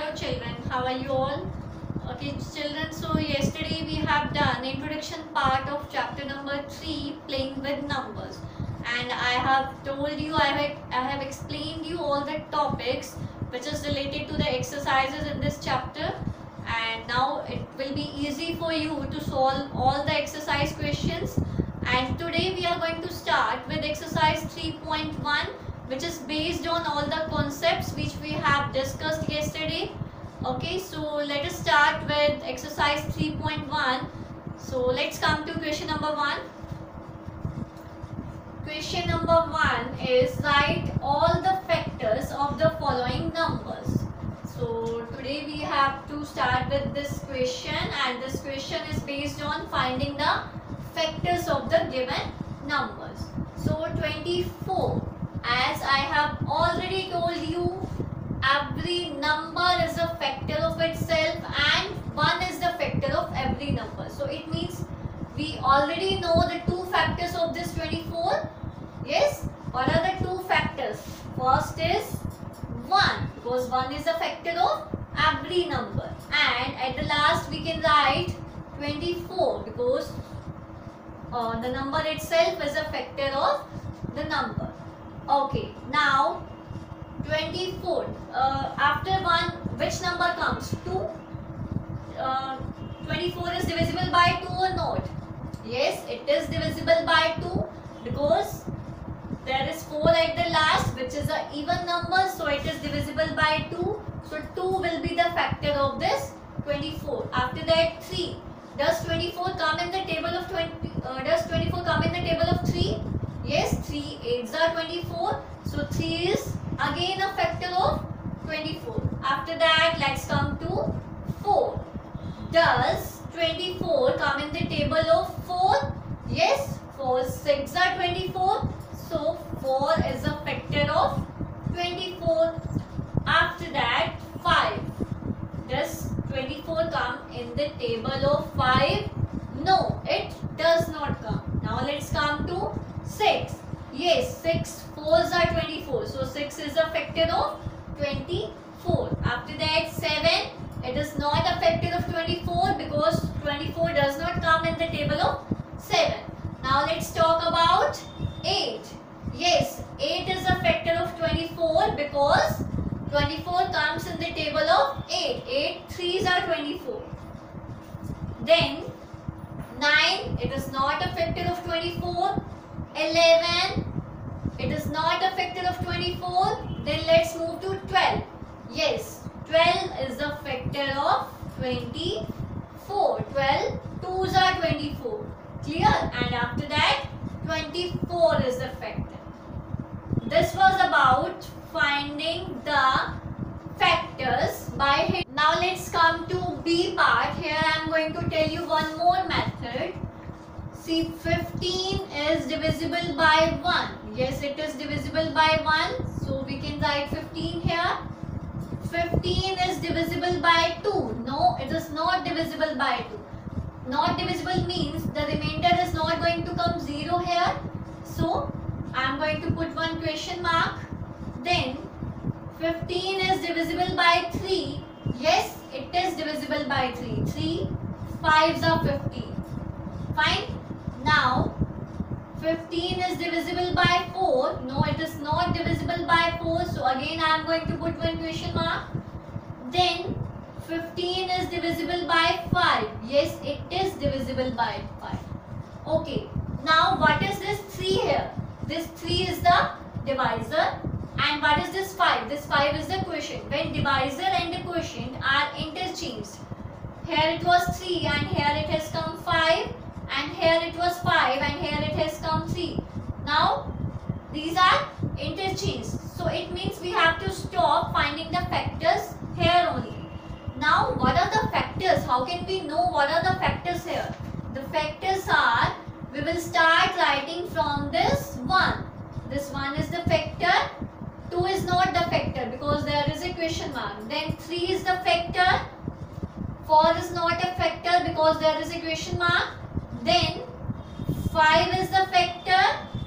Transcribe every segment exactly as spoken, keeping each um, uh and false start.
Hello children, how are you all? Okay children, so yesterday we have done introduction part of chapter number three, playing with numbers, and I have told you, I have, I have explained you all the topics which is related to the exercises in this chapter, and now it will be easy for you to solve all the exercise questions. And today we are going to start with exercise three point one, which is based on all the concepts which we have discussed yesterday. Okay, so let us start with exercise three point one. So let's come to question number one. Question number one is write all the factors of the following numbers. So today we have to start with this question, and this question is based on finding the factors of the given numbers. So twenty-four, as I have already told you, every number is a factor of itself and one is the factor of every number. So it means we already know the two factors of this twenty-four. Yes, what are the two factors? First is one, because one is a factor of every number, and at the last we can write twenty-four because uh, the number itself is a factor of the number. Okay, now twenty-four, uh, after one which number comes? two. uh, twenty-four is divisible by two or not? Yes, it is divisible by two because there is four at the last, which is an even number, so it is divisible by two. So two will be the factor of this twenty-four. After that three. Does twenty-four come in the table of twenty? Uh, does twenty-four come in the table of three? Yes, three eights are twenty-four. So three is again a factor of twenty-four. After that, let's come to four. Does twenty-four come in the table of four? Yes, four six are twenty-four. So four is a factor of twenty-four. After that, five. Does twenty-four come in the table of five? No, it does not come. Now let's come to six. Yes, six fours are twenty-four. So six is a factor of twenty-four. After that, seven. It is not a factor of twenty-four because twenty-four does not come in the table of seven. Now let's talk about eight. Yes, eight is a factor of twenty-four because twenty-four comes in the table of eight. eight threes are twenty-four. Then nine, it is not a factor of twenty-four. eleven, it is not a factor of twenty-four. Then let's move to twelve. Yes, twelve is a factor of twenty-four. twelve twos are twenty-four. Clear? And after that, twenty-four is the factor. This was about finding the factors by. Now let's come to B part. Here I am going to tell you one more method. See, fifteen is divisible by one. Yes, it is divisible by one. So we can write fifteen here. fifteen is divisible by two. No, it is not divisible by two. Not divisible means the remainder is not going to come zero here. So I am going to put one question mark. Then fifteen is divisible by three. Yes, it is divisible by three. three fives are fifteen. Fine. Now fifteen is divisible by four. No, it is not divisible by four. So again I am going to put one question mark. Then fifteen is divisible by five. Yes, it is divisible by five. Okay. Now what is this three here? This three is the divisor. And what is this five? This five is the quotient. When divisor and the quotient are interchanged, here it was three and here it has come five, and here it was five and here it has come three. Now these are interchanged. So it means we have to stop finding the factors here only. Now what are the factors? How can we know what are the factors here? The factors are, we will start writing from this one. This one is the factor. two is not the factor because there is a question mark. Then three is the factor. four is not a factor because there is a question mark. Then five is the factor.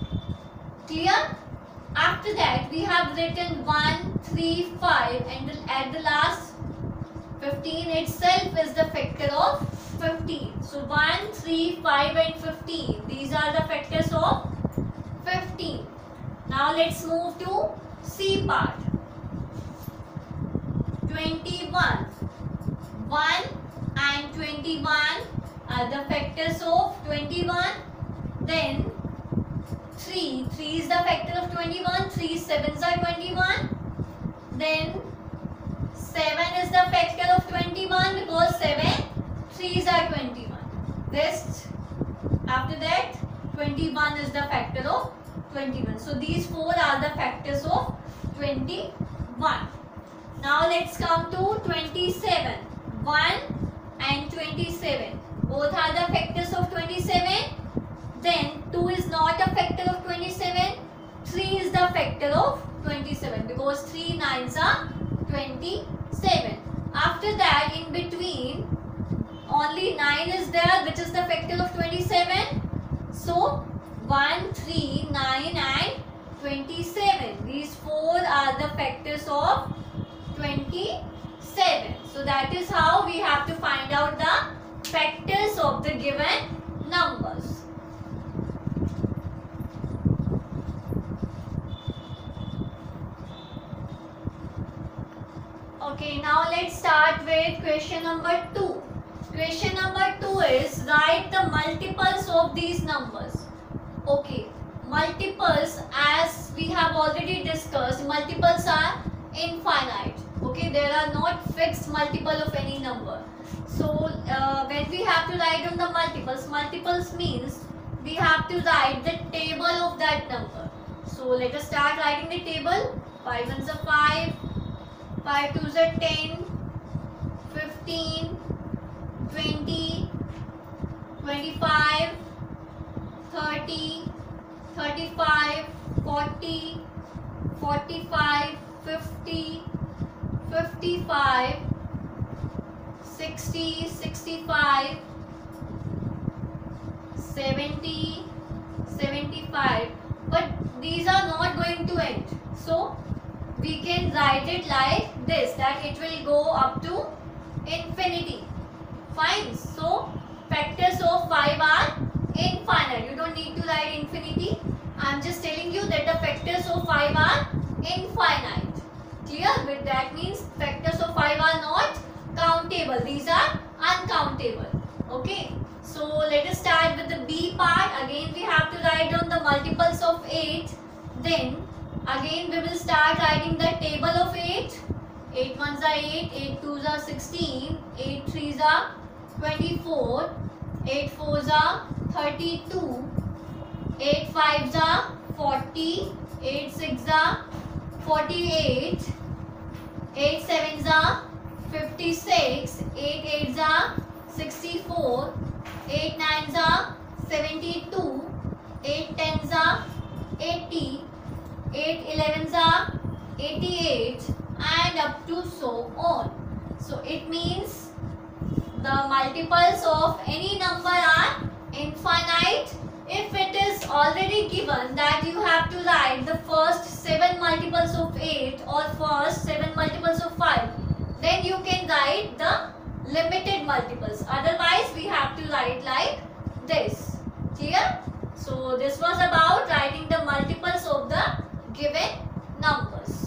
Clear? After that we have written one, three, five, and at the last fifteen itself is the factor of fifteen. So one, three, five and fifteen. These are the factors of fifteen. Now let's move to C part. twenty-one. one and twenty-one are the factors of twenty-one. Then three. three is the factor of twenty-one. three sevens are twenty-one. Then seven is the factor of twenty-one because seven threes are twenty-one. This, after that, twenty-one is the factor of twenty-one. So these four are the factors of twenty-one. Now let's come to twenty-seven. one and twenty-seven. Both are the factors of twenty-seven. Then two is not a factor of twenty-seven. three is the factor of twenty-seven because three nines are twenty-seven. After that, in between, only nine is there, which is the factor of twenty-seven. So one, three, nine and twenty-seven. These four are the factors of twenty-seven. So that is how we have to find out the factors of the given numbers. Okay, now let's start with question number two. Question number two is write the multiples of these numbers. Okay, multiples, as we have already discussed, multiples are infinite. Okay, there are not fixed multiple of any number. So uh, when we have to write on the multiples, multiples means we have to write the table of that number. So let us start writing the table. five ones are five, five twos are ten, fifteen, twenty, twenty-five, thirty, thirty-five, forty, forty-five, fifty, fifty-five, sixty, sixty-five, seventy, seventy-five. But these are not going to end. So we can write it like this, that it will go up to infinity. Fine. So factors of five are infinite. You don't need to write infinity. I am just telling you that the factors of five are infinite. Clear? With that means factors of five are not countable. These are uncountable. Okay. So let us start with the B part. Again we have to write down the multiples of eight. Then again we will start writing the table of eight. eight ones are eight, eight twos are sixteen, eight threes are twenty-four, eight fours are thirty-two, eight fives are forty, eight sixes are forty-eight, eight sevens are fifty-six, eight eights are sixty-four, eight nines are seventy-two, eight tens are eighty, eight elevens are eighty-eight and up to so on. So it means the multiples of any number are infinite if it is already given that you have to write the first seven multiples of eight or first seven multiples of five. Then you can write the limited multiples. Otherwise we have to write like this. Clear? So this was about writing the multiples of the given numbers.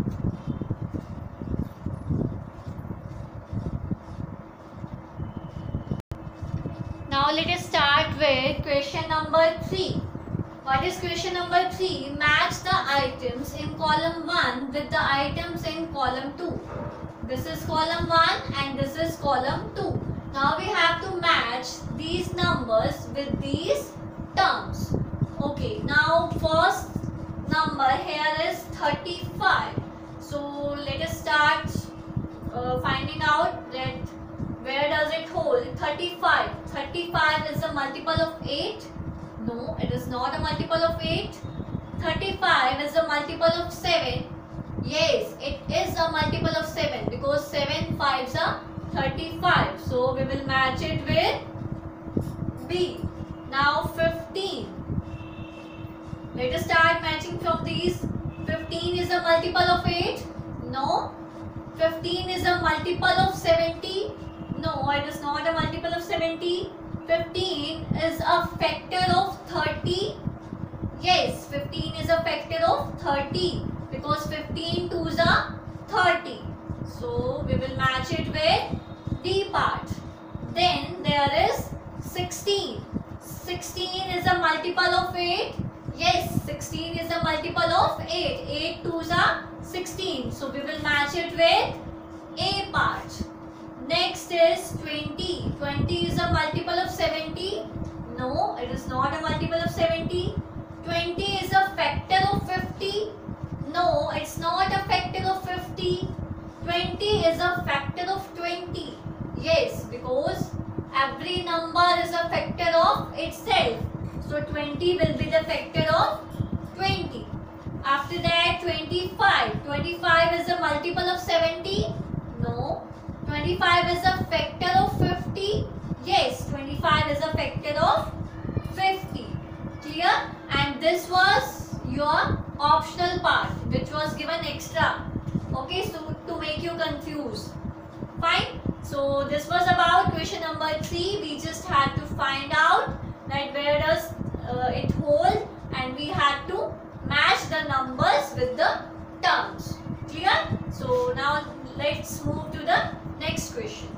Now let us start with question number three. What is question number three? Match the items in column one with the items in column two. This is column one and this is column two. Now we have to match these numbers with these terms. Okay, now first number here is thirty-five. So let us start uh, finding out that where does it hold? thirty-five. thirty-five is a multiple of eight. No, it is not a multiple of eight. thirty-five is a multiple of seven. Yes, it is a multiple of seven because seven fives are thirty-five. So we will match it with B. Now fifteen. Let us start matching from these. fifteen is a multiple of eight. No. fifteen is a multiple of seventy? No, it is not a multiple of seventy. fifteen is a factor of thirty? Yes, fifteen is a factor of thirty because fifteen twos are thirty. So we will match it with D part. Then there is sixteen. sixteen is a multiple of eight? Yes, sixteen is a multiple of eight. eight twos are sixteen. So we will match it with A part. Next is twenty. twenty is a multiple of seventy? No, it is not a multiple of seventy. twenty is a factor of fifty? No, it's not a factor of fifty. twenty is a factor of twenty. Yes, because every number is a factor of itself. So twenty will be the factor of twenty. After that twenty-five. twenty-five is a multiple of seventy? No. twenty-five is a factor of fifty? Yes, twenty-five is a factor of fifty. Clear? And this was your optional part which was given extra. Okay, so to make you confused. Fine. So this was about question number three. We just had to find out that where does uh, it hold, and we had to match the numbers with the terms. Clear? So now let's move to the next question.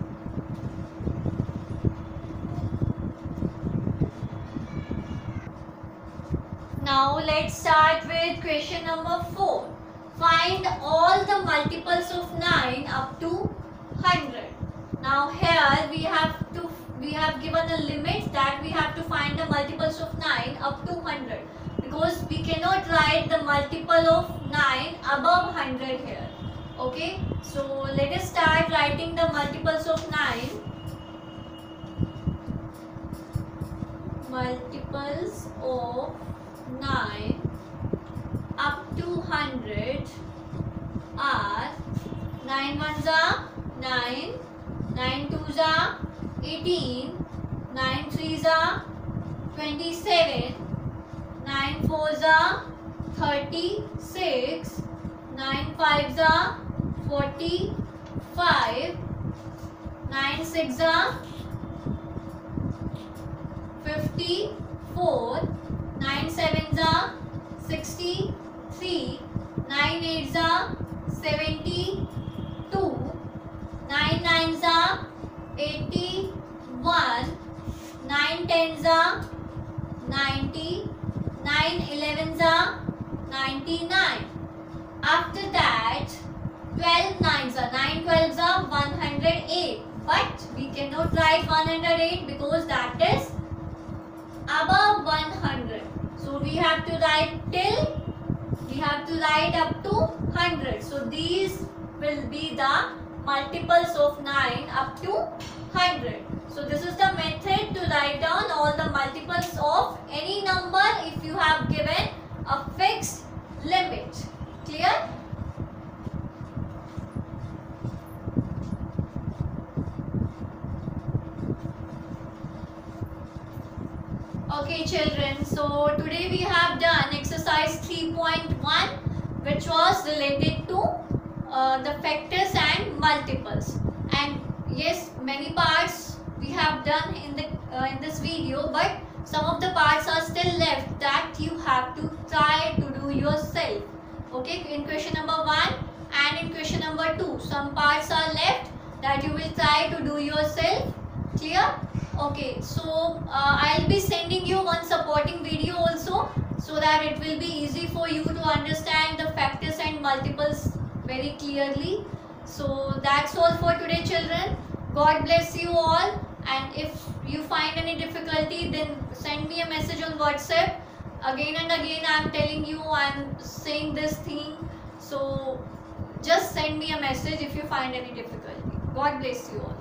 Now let's start with question number four. Find all the multiples of nine up to one hundred. Now here we have to we have given a limit that we have to find the multiples of nine up to one hundred, because we cannot write the multiple of nine above one hundred here. Okay, so let us start writing the multiples of nine. Multiples of nine up to one hundred are nine ones are nine, nine twos are eighteen, nine threes are twenty-seven, nine fours are thirty-six, nine fives are forty-five, nine sixes are fifty-four, nine sevens are sixty-three, nine eights are seventy-two, nine nines are eighty-one, nine tens are ninety, nine elevens are ninety-nine. After that twelve nines are nine twelves are one hundred eight, but we cannot write one hundred eight because that is above one hundred. So we have to write till, we have to write up to one hundred. So these will be the multiples of nine up to one hundred. So this is the method to write down all the multiples of any number if you have given a fixed limit. Clear? Okay children, so today we have done exercise three point one, which was related to uh, the factors and multiples. And yes, many parts we have done in the uh, in this video, but some of the parts are still left that you have to try to do yourself. Okay, in question number one and in question number two, some parts are left that you will try to do yourself. Clear? Okay, so uh, I'll be sending you one supporting video also, so that it will be easy for you to understand the factors and multiples very clearly. So that's all for today children. God bless you all, and if you find any difficulty, then send me a message on WhatsApp. Again and again I am telling you, I am saying this thing, so just send me a message if you find any difficulty. God bless you all.